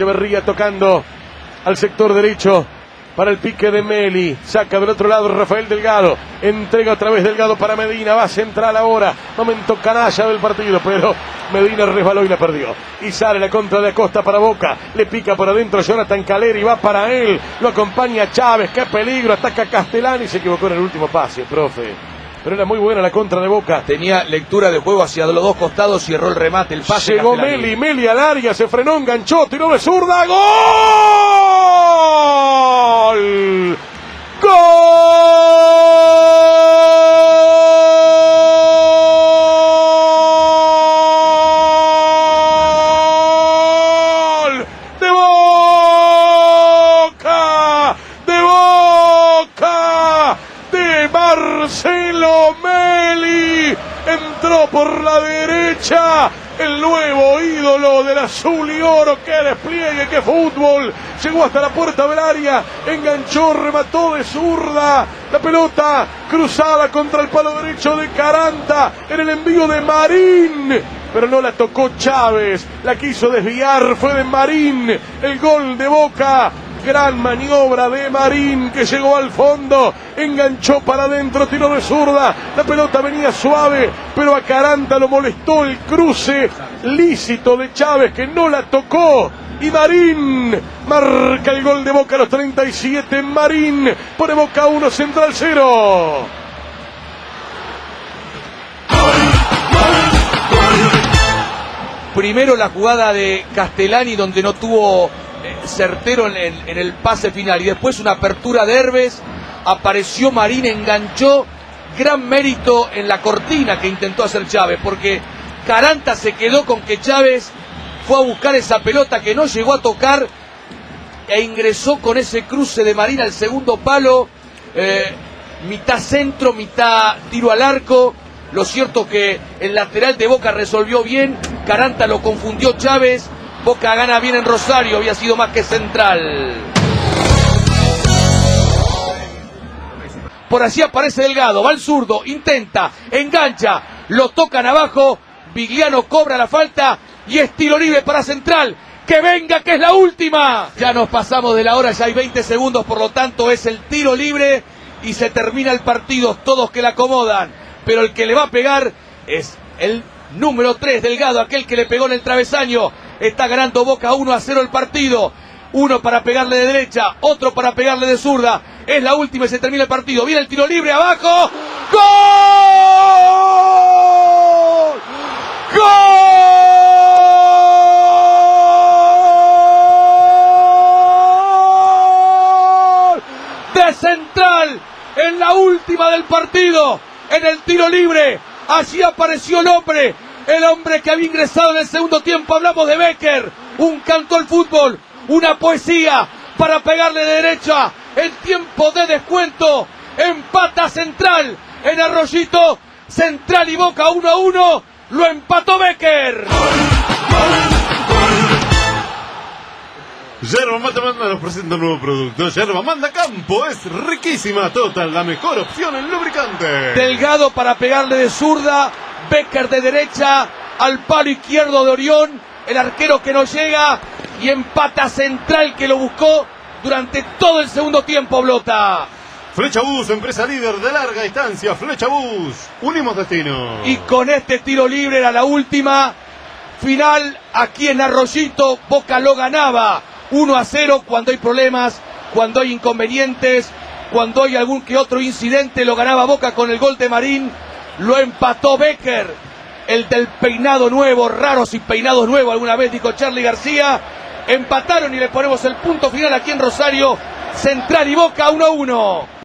Echeverría tocando al sector derecho para el pique de Meli. Saca del otro lado Rafael Delgado. Entrega otra vez Delgado para Medina. Va central ahora. Momento canalla del partido, pero Medina resbaló y la perdió. Y sale la contra de Acosta para Boca. Le pica por adentro Jonathan Caleri. Va para él. Lo acompaña Chávez. ¡Qué peligro! Ataca Castellani. Se equivocó en el último pase, profe. Pero era muy buena la contra de Boca. Tenía lectura de juego haía los dos costados y erró el remate, el pase. Llegó Meli al área, se frenó, enganchó, tiró de zurda. ¡Gol! ¡Gol! ¡De Boca! ¡De Boca! ¡De Marcelo Meli! Entró por la derecha el nuevo ídolo del azul y oro. ¡Qué despliegue, qué fútbol! Llegó hasta la puerta del área, enganchó, remató de zurda. La pelota cruzada contra el palo derecho de Caranta en el envío de Marín, pero no la tocó Chávez, la quiso desviar, fue de Marín. El gol de Boca. Gran maniobra de Marín, que llegó al fondo, enganchó para adentro, tiró de zurda. La pelota venía suave, pero a Caranta lo molestó el cruce lícito de Chávez, que no la tocó. Y Marín marca el gol de Boca a los 37. Marín pone Boca 1, Central 0. Primero la jugada de Castellani, donde no tuvo certero en el pase final, y después una apertura de Herbes. Apareció Marín, enganchó. Gran mérito en la cortina que intentó hacer Chávez, porque Caranta se quedó con que Chávez fue a buscar esa pelota que no llegó a tocar e ingresó con ese cruce de Marín al segundo palo, mitad centro, mitad tiro al arco. Lo cierto que el lateral de Boca resolvió bien, Caranta lo confundió Chávez. Boca gana bien en Rosario, había sido más que Central. Por allí aparece Delgado, va al zurdo, intenta, engancha, lo tocan abajo, Vigliano cobra la falta y es tiro libre para Central. ¡Que venga, que es la última! Ya nos pasamos de la hora, ya hay 20 segundos, por lo tanto es el tiro libre y se termina el partido, todos que la acomodan. Pero el que le va a pegar es el número 3, Delgado, aquel que le pegó en el travesaño. Está ganando Boca 1-0 el partido. Uno para pegarle de derecha, otro para pegarle de zurda. Es la última y se termina el partido. Viene el tiro libre abajo. ¡Gol! ¡Gol! De Central en la última del partido. En el tiro libre. Allí apareció el hombre que había ingresado en el segundo tiempo. Hablamos de Becker, un canto al fútbol, una poesía para pegarle de derecha en tiempo de descuento. Empata Central en Arroyito. Central y Boca 1-1, lo empató Becker. Yerba Mate Manda nos presenta un nuevo producto. Yerba Manda Campo es riquísima, total, la mejor opción en lubricante. Delgado para pegarle de zurda, Becker de derecha al palo izquierdo de Orión, el arquero que no llega, y empata Central, que lo buscó durante todo el segundo tiempo. Blota. Flecha Bus, empresa líder de larga distancia. Flecha Bus, unimos destino. Y con este tiro libre era la última. Final aquí en Arroyito. Boca lo ganaba 1-0 cuando hay problemas, cuando hay inconvenientes, cuando hay algún que otro incidente. Lo ganaba Boca con el gol de Marín. Lo empató Becker, el del peinado nuevo, raros y peinados nuevos, alguna vez dijo Charly García. Empataron y le ponemos el punto final aquí en Rosario. Central y Boca 1-1.